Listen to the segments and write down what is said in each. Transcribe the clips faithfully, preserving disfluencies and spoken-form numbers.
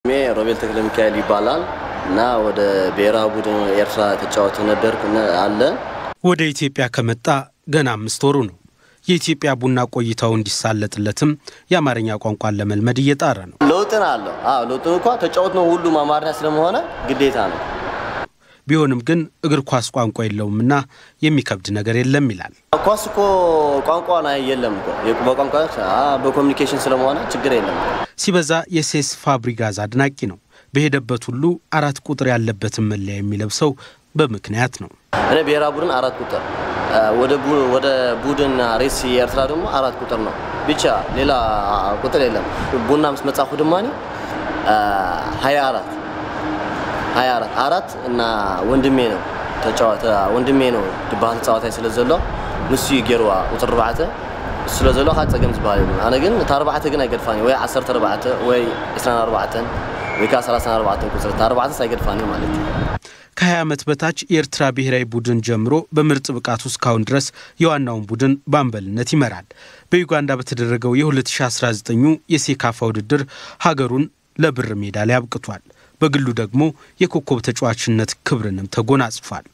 مي روبل تكلميكال يبالال نا ወደ ብሔራዊ ቡድን ኤርትራ ተጫዋች ነበርኩና አለ ወደ ኢትዮጵያ ከመጣ ገና አምስት ወሩ ነው። የኢትዮጵያ ቡና ቆይታው እንዲሳለጥለትም የአማርኛ ቋንቋን ለመልመድ እየጣረ ነው። ለውጥን አለ አዎ ለውጥን እንኳን ተጫዋች ነው ሁሉ አማርኛ ስለሆነ ግዴታ ነው። ቢሆንም ግን እግር ኳስ ቋንቋ የለውምና የሚከብድ ነገር የለም ይላል። ኳስ እኮ ቋንቋ ነው የለም እኮ የቁባ ቋንቋ በኮሙኒኬሽን ስለሆነ ችግር የለም። ሲበዛ የሴስ ፋብሪጋዝ አድናቂ ነው። በሄደበት ሁሉ አራት ቁጥር ያለበት መለያ የሚለብሰው በምክንያት ነው። እኔ ብሔራዊ ቡድን አራት ቁጥር ወደ ወደ ቡድን ሬስ ኤርትራ ደግሞ አራት ቁጥር ነው ብቻ ሌላ ቁጥር የለም። ቡና ምስ መጻፉ ደማኒ ሃያ አራት ሃያ አራት አራት እና ወንድሜ ነው ተጫዋታ ወንድሜ ነው ድባል ተጫዋታ ስለዘሎ ንሱ ይገርዋ ቁጥር አርባዕተ ስለዘሎ ኻጸገም ዝባል አነ ግን አርባዕተ ግን አይገድፋኒ ወይ ዓሰርተ አርባዕተ ወይ ዓሰርተ አርባዕተ ወይ ከአስራ አርባዕተ ቁጥር አርባዕተ ሳይገድፋኒ ማለት ነው። ከሀያ ዓመት በታች የኤርትራ ብሔራዊ ቡድን ጀምሮ በምርጥ ብቃቱ እስካሁን ድረስ የዋናውን ቡድን ባምበልነት ይመራል። በዩጋንዳ በተደረገው የ2019 የሴካፋ ውድድር ሀገሩን ለብር ሜዳሊያ አብቅቷል። በግሉ ደግሞ የኮከብ ተጫዋችነት ክብርንም ተጎናጽፏል።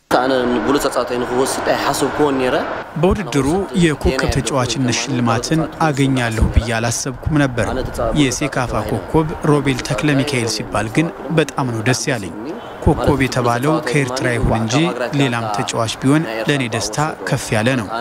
በውድድሩ የኮከብ ተጫዋችነት ሽልማትን አገኛለሁ ብዬ አላሰብኩም ነበር። የሴካፋ ኮከብ ሮቤል ተክለሚካኤል ሲባል ግን በጣም ነው ደስ ያለኝ። ኮከብ የተባለው ከኤርትራ ይሁን እንጂ ሌላም ተጫዋች ቢሆን ለኔ ደስታ ከፍ ያለ ነው።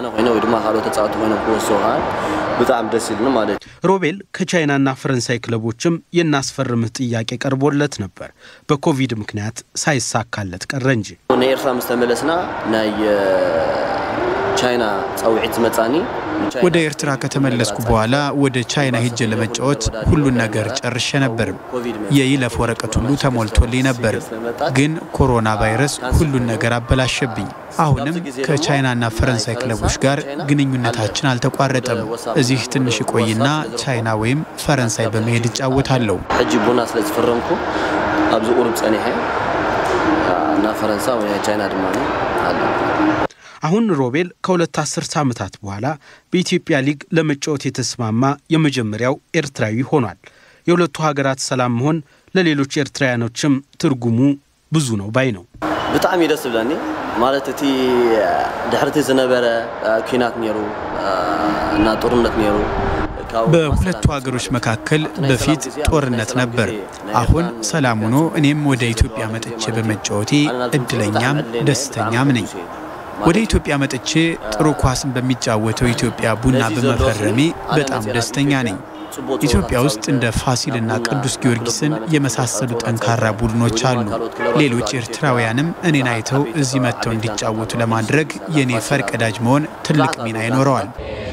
በጣም ደስ ይላል ማለት ሮቤል ከቻይናና ፈረንሳይ ክለቦችም የናስፈርምህ ጥያቄ ቀርቦለት ነበር። በኮቪድ ምክንያት ሳይሳካለት ቀረ እንጂ ኤርትራ መስተመለስና ናይ ቻይና ጻውዒት መጻኒ ወደ ኤርትራ ከተመለስኩ በኋላ ወደ ቻይና ሄጄ ለመጫወት ሁሉን ነገር ጨርሼ ነበር። የይለፍ ወረቀት ሁሉ ተሞልቶልኝ ነበር። ግን ኮሮና ቫይረስ ሁሉን ነገር አበላሸብኝ። አሁንም ከቻይናና ፈረንሳይ ክለቦች ጋር ግንኙነታችን አልተቋረጠም። እዚህ ትንሽ ቆይና ቻይና ወይም ፈረንሳይ በመሄድ እጫወታለሁ። ሕጂ ቡና ስለተፈረምኩ አብዙ ቁርብ ጸኒሐ እና ፈረንሳይ ወይ ቻይና ድማኒ አለ። አሁን ሮቤል ከሁለት አስርት ዓመታት በኋላ በኢትዮጵያ ሊግ ለመጫወት የተስማማ የመጀመሪያው ኤርትራዊ ሆኗል። የሁለቱ ሀገራት ሰላም መሆን ለሌሎች ኤርትራውያኖችም ትርጉሙ ብዙ ነው ባይ ነው። በጣም ይደስብላኒ ማለት እቲ ድሕርቲ ዝነበረ ኩናት ነሩ እና ጦርነት ነሩ በሁለቱ ሀገሮች መካከል በፊት ጦርነት ነበር። አሁን ሰላም ሆኖ እኔም ወደ ኢትዮጵያ መጥቼ በመጫወቴ እድለኛም ደስተኛም ነኝ። ወደ ኢትዮጵያ መጥቼ ጥሩ ኳስን በሚጫወተው ኢትዮጵያ ቡና በመፈረሜ በጣም ደስተኛ ነኝ። ኢትዮጵያ ውስጥ እንደ ፋሲልና ቅዱስ ጊዮርጊስን የመሳሰሉ ጠንካራ ቡድኖች አሉ። ሌሎች ኤርትራውያንም እኔን አይተው እዚህ መጥተው እንዲጫወቱ ለማድረግ የኔ ፈርቀዳጅ መሆን ትልቅ ሚና ይኖረዋል።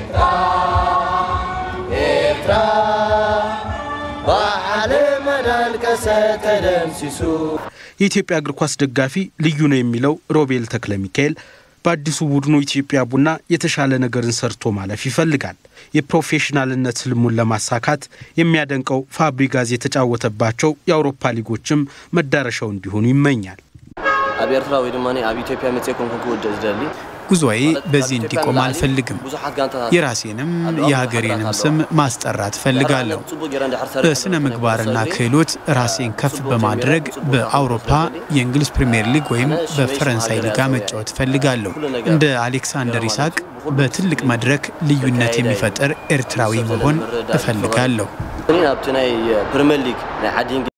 የኢትዮጵያ እግር ኳስ ደጋፊ ልዩ ነው የሚለው ሮቤል ተክለሚካኤል በአዲሱ ቡድኑ ኢትዮጵያ ቡና የተሻለ ነገርን ሰርቶ ማለፍ ይፈልጋል። የፕሮፌሽናልነት ህልሙን ለማሳካት የሚያደንቀው ፋብሪጋዝ የተጫወተባቸው የአውሮፓ ሊጎችም መዳረሻው እንዲሆኑ ይመኛል። አብ ኤርትራ ወይ ደማኒ አብ ኢትዮጵያ መጽየኮን ኮንኩ ደሊ ጉዞዬ በዚህ እንዲቆም አልፈልግም። የራሴንም የሀገሬንም ስም ማስጠራት ፈልጋለሁ። በስነ ምግባርና ክህሎት ራሴን ከፍ በማድረግ በአውሮፓ የእንግሊዝ ፕሪሚየር ሊግ ወይም በፈረንሳይ ሊጋ መጫወት ፈልጋለሁ። እንደ አሌክሳንደር ኢሳቅ በትልቅ መድረክ ልዩነት የሚፈጠር ኤርትራዊ መሆን እፈልጋለሁ። እኔ አብትናይ ፕሪሚየር ሊግ ናይ